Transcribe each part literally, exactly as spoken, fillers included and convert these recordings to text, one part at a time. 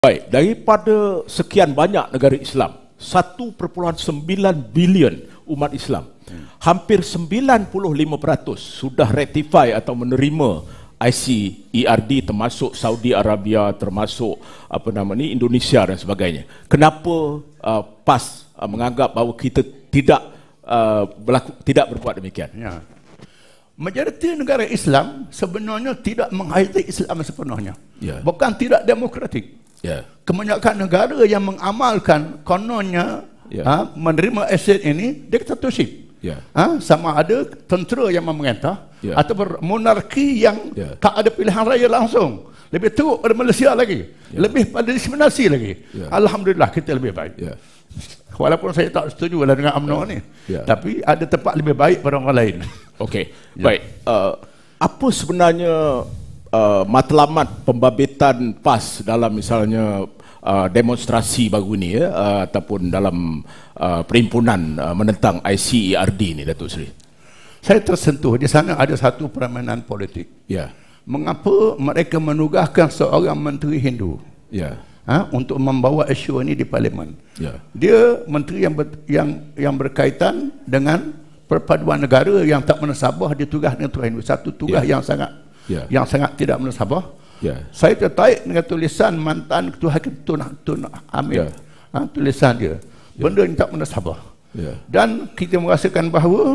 Baik, daripada sekian banyak negara Islam, satu perpuluhan sembilan bilion umat Islam, hmm. hampir sembilan puluh lima peratus sudah ratify atau menerima I C E R D, termasuk Saudi Arabia, termasuk apa nama ni Indonesia dan sebagainya. Kenapa uh, P A S uh, menganggap bahawa kita tidak uh, berlaku, tidak berbuat demikian? Ya. Majoriti negara Islam sebenarnya tidak menghayati Islam sepenuhnya. Ya. Bukan tidak demokratik. Ya. Kebanyakan negara yang mengamalkan kononnya ya. ha, menerima aset ini diktatorship. Ya. Ha, sama ada tentera yang memerintah ya. atau monarki yang ya. tak ada pilihan raya langsung. Lebih teruk pada Malaysia lagi. Ya. Lebih pada diskriminasi lagi. Ya. Alhamdulillah kita lebih baik. Ya. Walaupun saya tak setuju lah dengan UMNO ya. ni. Ya. Tapi ada tempat lebih baik pada orang lain. Okey. Ya. Baik. Uh, apa sebenarnya Uh, matlamat pembabitan P A S dalam misalnya uh, demonstrasi baru ni ya, uh, ataupun dalam uh, perhimpunan uh, menentang I C E R D ni, Datuk Seri? Saya tersentuh di sana ada satu permainan politik. Ya. Mengapa mereka menugaskan seorang menteri Hindu ya. ha, untuk membawa isu ini di parlimen? Ya. Dia menteri yang, ber, yang yang berkaitan dengan perpaduan negara yang tak menasabah, dia tugas dengan Hindu. Satu tugas ya. yang sangat Yeah. yang sangat tidak menasabah. Yeah. Saya tertarik dengan tulisan mantan Ketua Hakim Tun, Tun Hamid. Yeah. Ha, tulisan dia. Yeah. Benda yang tak menasabah. Yeah. Dan kita merasakan bahawa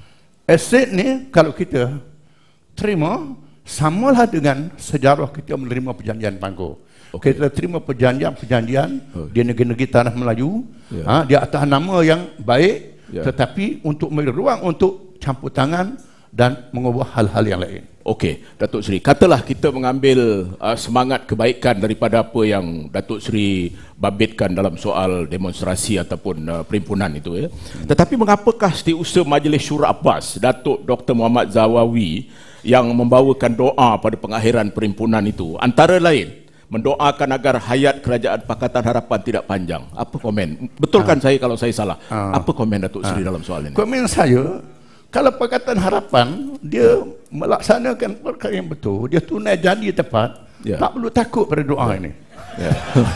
aset ni kalau kita terima, samalah dengan sejarah kita menerima perjanjian Bangkok. Okay. Kita terima perjanjian-perjanjian oh. di negeri-negeri tanah Melayu yeah. ha, di atas nama yang baik, yeah. tetapi untuk memberi ruang untuk campur tangan dan mengubah hal-hal yang lain. Okey, Datuk Seri, katalah kita mengambil uh, semangat kebaikan daripada apa yang Datuk Seri babitkan dalam soal demonstrasi ataupun uh, perhimpunan itu ya. Hmm. Tetapi mengapakah Setiausaha Majlis Syura Abbas, Datuk Doktor Muhammad Zawawi, yang membawakan doa pada pengakhiran perhimpunan itu, antara lain mendoakan agar hayat Kerajaan Pakatan Harapan tidak panjang? Apa komen? Betulkan ha. saya kalau saya salah. Ha. Apa komen Datuk Seri ha. dalam soal ini? Komen saya, kalau Pakatan Harapan dia melaksanakan perkara yang betul, dia tunai janji tepat, ya. tak perlu takut pada doa ya. ini. Ya.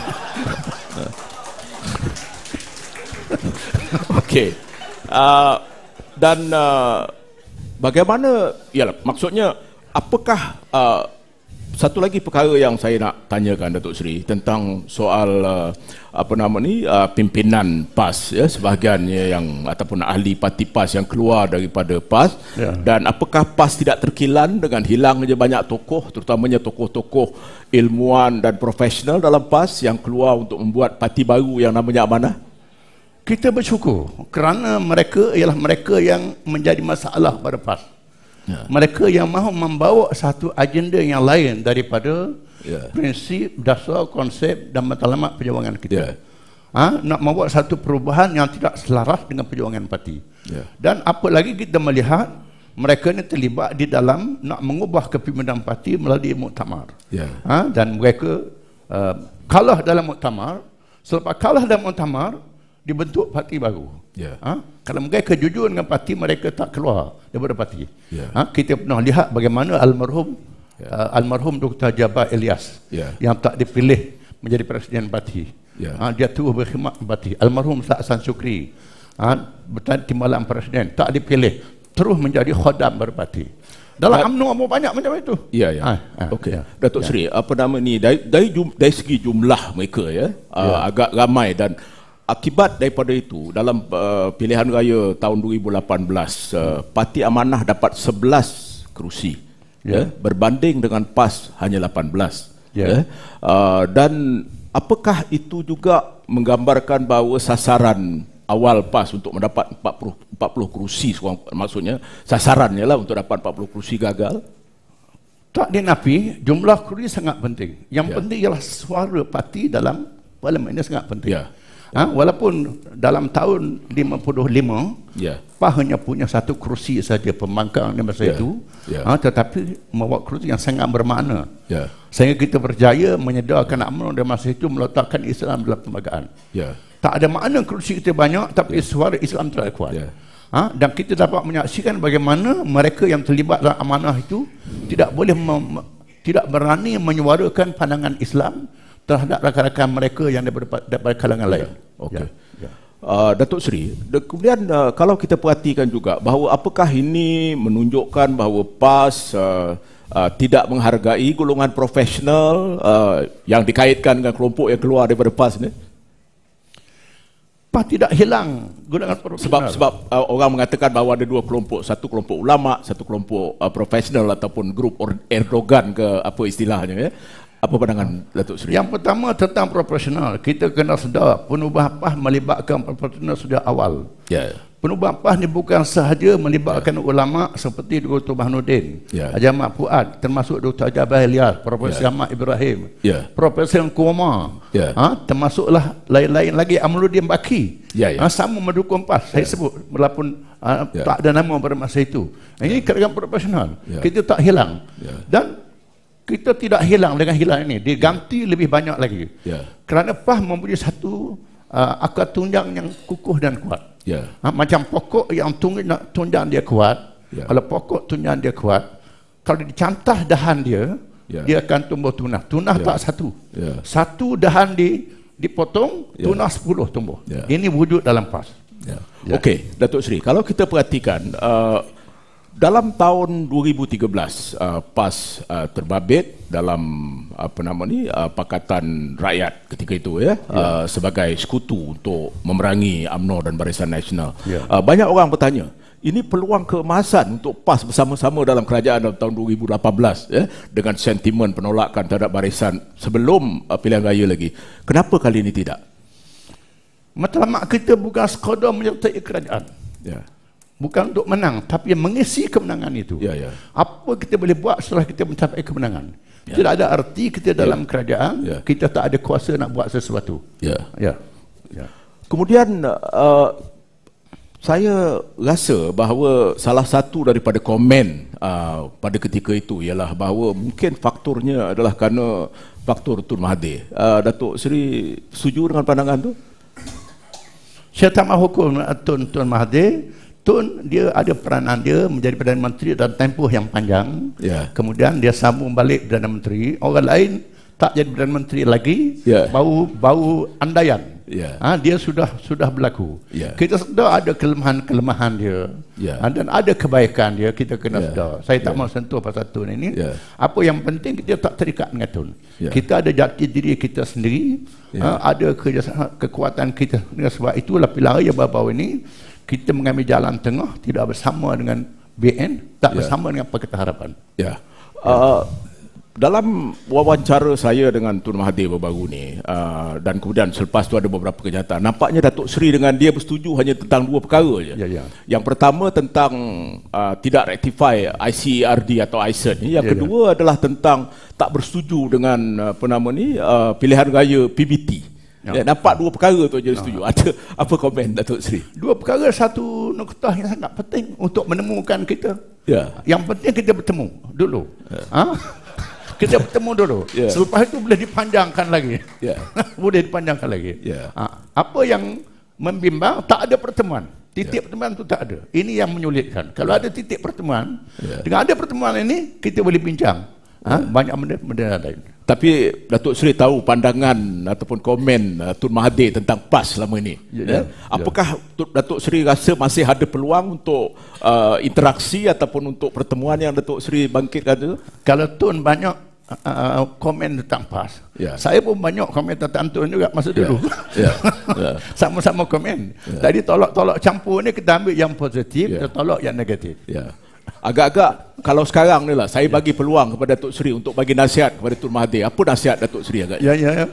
Okey. Uh, dan uh, bagaimana? Yalah, maksudnya apakah uh, satu lagi perkara yang saya nak tanyakan Datuk Seri tentang soal uh, apa nama ni uh, pimpinan P A S ya, sebahagiannya yang ataupun ahli parti P A S yang keluar daripada P A S ya. Dan apakah P A S tidak terkilan dengan hilangnya banyak tokoh, terutamanya tokoh-tokoh ilmuwan dan profesional dalam P A S yang keluar untuk membuat parti baru yang namanya Amanah? Kita bersyukur kerana mereka ialah mereka yang menjadi masalah pada P A S. Ya. Mereka yang mahu membawa satu agenda yang lain daripada ya. prinsip, dasar, konsep dan matlamat perjuangan kita. Ya. Ha? Nak membuat satu perubahan yang tidak selaras dengan perjuangan parti. Ya. Dan apa lagi kita melihat mereka ini terlibat di dalam nak mengubah kepimpinan parti melalui muktamar. Ya. Ha? Dan mereka uh, kalah dalam muktamar. Selepas kalah dalam muktamar, dibentuk parti baru. Yeah. Ha? Kalau mereka jujur dengan parti, mereka tak keluar daripada parti. Yeah. Ha? Kita pernah lihat bagaimana almarhum yeah. uh, almarhum Doktor Jabar Elias yeah. yang tak dipilih menjadi presiden parti. Yeah. Ha? Dia terus berkhidmat parti. Almarhum Hasan Shukri, ha? timbalan presiden, tak dipilih, terus menjadi khodam berparti. Dalam UMNO apa banyak macam itu. Ya, ya. Ha, ha, Okey. Ya, Datuk ya. Seri, apa nama ni dari dari, jum, dari segi jumlah mereka ya, ya. Uh, agak ramai, dan akibat daripada itu dalam uh, pilihan raya tahun dua ribu lapan belas uh, Parti Amanah dapat sebelas kerusi yeah. ya, berbanding dengan P A S hanya lapan belas yeah. ya. uh, dan apakah itu juga menggambarkan bahawa sasaran awal P A S untuk mendapat empat puluh kerusi, maksudnya sasarannya lah untuk dapat empat puluh kerusi gagal? Tak dinafi, jumlah kerusi sangat penting. Yang yeah. penting ialah suara parti dalam parlimen ini sangat penting. Yeah. Ha, walaupun dalam tahun lima puluh lima yeah. P A S hanya punya satu kerusi saja pembangkang di masa yeah. itu yeah. Ha, tetapi membawa kerusi yang sangat bermakna yeah. sehingga kita berjaya menyediakan UMNO di masa itu meletakkan Islam dalam perlembagaan. yeah. Tak ada makna kerusi kita banyak, tapi yeah. suara Islam terlalu kuat. yeah. Ha, dan kita dapat menyaksikan bagaimana mereka yang terlibat dalam amanah itu tidak boleh tidak berani menyuarakan pandangan Islam terhadap rakan-rakan mereka yang daripada, daripada kalangan lain. Okey. Ya. Uh, Datuk Seri, kemudian uh, kalau kita perhatikan juga bahawa apakah ini menunjukkan bahawa PAS uh, uh, tidak menghargai golongan profesional uh, yang dikaitkan dengan kelompok yang keluar daripada PAS ni? PAS tidak hilang golongan profesional. Sebab sebab uh, orang mengatakan bahawa ada dua kelompok, satu kelompok ulama, satu kelompok uh, profesional ataupun grup Erdogan ke apa istilahnya ya. Apa pandangan Datuk Seri? Yang pertama tentang profesional, kita kena sedar penubuhan PAS melibatkan profesional sudah awal. Ya. Penubuhan PAS ni bukan sahaja melibatkan ya. ulama seperti Doktor Bahnuddin, ya. Haji Ahmad Fuad, termasuk Doktor Jabal Ilyas, Profesor ya. Ahmad Ibrahim, ya. Profesor Nkrumah, ya. ha, termasuklah lain-lain lagi Amaluddin Baki, ya, ya. Ha, sama mendukung PAS. Ya. Saya sebut walaupun ha, ya. tak ada nama pada masa itu. Ini ya. kerajaan profesional. Ya. Kita tak hilang. Ya. Dan kita tidak hilang dengan hilang ini, diganti ya. lebih banyak lagi. Ya. Kerana PAS mempunyai satu uh, akar tunjang yang kukuh dan kuat. Ya. Ha, macam pokok yang tunjang, tunjang dia kuat. Ya. Kalau pokok tunjang dia kuat, kalau dicantah dahan dia, ya. dia akan tumbuh tunah. Tunah ya. tak satu. Ya. Satu dahan di, dipotong, ya. tunah sepuluh tumbuh. Ya. Ini wujud dalam PAS. Ya. Ya. Okey, Datuk Seri, kalau kita perhatikan, uh, dalam tahun dua ribu tiga belas uh, PAS uh, terbabit dalam apa nama ni uh, Pakatan Rakyat ketika itu ya, ya. Uh, sebagai sekutu untuk memerangi U M N O dan Barisan Nasional. Ya. Uh, banyak orang bertanya, ini peluang keemasan untuk PAS bersama-sama dalam kerajaan dalam tahun dua ribu lapan belas ya, dengan sentimen penolakan terhadap barisan sebelum uh, pilihan raya lagi. Kenapa kali ini tidak? Matlamat kita bukan sekadar menyertai kerajaan. Ya. Bukan untuk menang, tapi mengisi kemenangan itu. Ya, ya. Apa kita boleh buat setelah kita mencapai kemenangan? Ya. Tidak ada arti kita dalam ya. kerajaan, ya. kita tak ada kuasa nak buat sesuatu. Ya. Ya. Ya. Kemudian uh, saya rasa bahawa salah satu daripada komen uh, pada ketika itu ialah bahawa mungkin faktornya adalah kerana faktor Tun Mahathir. Uh, Datuk Seri setuju dengan pandangan tu? Saya tak mahu hukum Tun Tun Mahathir. Tun dia ada peranan dia menjadi Perdana Menteri dalam tempoh yang panjang. Yeah. Kemudian dia sambung balik Perdana Menteri. Orang lain tak jadi Perdana Menteri lagi. Yeah. Bau bau andaian. Yeah. Ha, dia sudah sudah berlaku. Yeah. Kita sedar ada kelemahan-kelemahan dia. Yeah. Ha, dan ada kebaikan dia, kita kena yeah. sedar. Saya tak yeah. mau sentuh pasal Tun ini. Yeah. Apa yang penting kita tak terikat dengan Tun. Yeah. Kita ada jati diri kita sendiri. Yeah. Ha, ada kerjasama, kekuatan kita. Sebab itulah pilihan raya baru-baru ini kita mengambil jalan tengah, tidak bersama dengan B N, tak ya. bersama dengan Pakatan Harapan. Ya. Uh, dalam wawancara saya dengan Tun Mahathir baru-baru ni, uh, dan kemudian selepas tu ada beberapa kenyataan, nampaknya Datuk Seri dengan dia bersetuju hanya tentang dua perkara je. Ya, ya. Yang pertama tentang uh, tidak rectify I C E R D atau I C E R D ni. Yang ya, kedua ya. adalah tentang tak bersetuju dengan apa nama ni uh, pilihan raya P B T. Ya, nampak dua perkara tu je setuju. Ada apa komen Datuk Seri? Dua perkara, satu noktah yang sangat penting untuk menemukan kita. Ya. Yang penting kita bertemu dulu. Ya. Ha? Kita bertemu dulu. Ya. Selepas itu boleh dipanjangkan lagi. Ya. Boleh dipanjangkan lagi. Ya. Ha? Apa yang membimbang, tak ada pertemuan. Titik ya. pertemuan itu tak ada. Ini yang menyulitkan. Kalau ada titik pertemuan, ya. dengan ada pertemuan ini kita boleh bincang. Ha? Banyak benda-benda lain. Tapi Datuk Seri tahu pandangan ataupun komen uh, Tun Mahathir tentang PAS selama ini. Ya, ya? Apakah ya. Datuk Seri rasa masih ada peluang untuk uh, interaksi ataupun untuk pertemuan yang Datuk Seri bangkitkan itu? Kalau Tun banyak uh, komen tentang PAS, ya. saya pun banyak komen tentang Tun juga masa ya. dulu. Ya. Ya. Sama-sama komen. Ya. Jadi tolak-tolak campur ni kita ambil yang positif, ya. kita tolak yang negatif. Ya. Agak-agak kalau sekarang ni lah saya bagi peluang kepada Datuk Seri untuk bagi nasihat kepada Tun Mahathir. Apa nasihat Datuk Seri agak? Ya, ya, ya.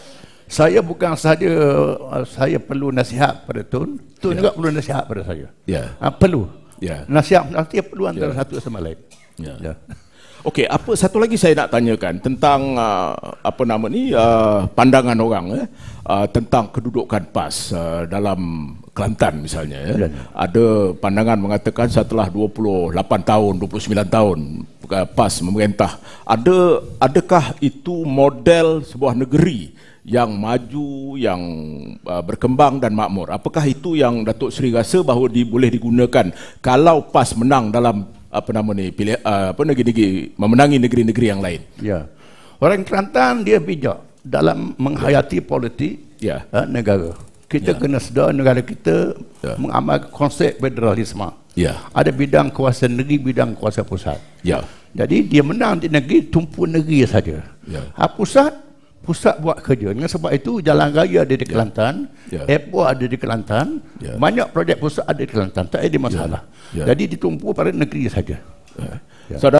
Saya bukan sahaja saya perlu nasihat pada Tun, Tun ya. juga perlu nasihat pada saya. Ya. Ha, perlu. Ya. Nasihat nanti perlu antara ya. satu sama lain. Ya. Ya. Okey, apa satu lagi saya nak tanyakan tentang uh, apa nama ni uh, pandangan orang eh, uh, tentang kedudukan PAS uh, dalam Kelantan misalnya ya. Ya, ya. Ada pandangan mengatakan setelah dua puluh lapan tahun, dua puluh sembilan tahun uh, PAS memerintah, ada adakah itu model sebuah negeri yang maju, yang uh, berkembang dan makmur? Apakah itu yang Datuk Seri rasa bahawa di, boleh digunakan kalau PAS menang dalam apa nama ni pilih uh, apa negeri-negeri memenangi negeri-negeri yang lain? Ya. Orang Kelantan dia bijak. dalam menghayati politik Ya. uh, negara. Kita Ya. kena sedar negara kita Ya. mengamalkan konsep federalisme. Ya. Ada bidang kuasa negeri, bidang kuasa pusat. Ya. Jadi dia menang di negeri, tumpu negeri saja. Ya. Ha, pusat, pusat buat kerja. Dengan sebab itu jalan raya ada di Kelantan, Ya. airport ada di Kelantan, Ya. banyak projek pusat ada di Kelantan. Tak ada masalah. Ya. Ya. Jadi ditumpu pada negeri saja. Ya. Ya. Saudara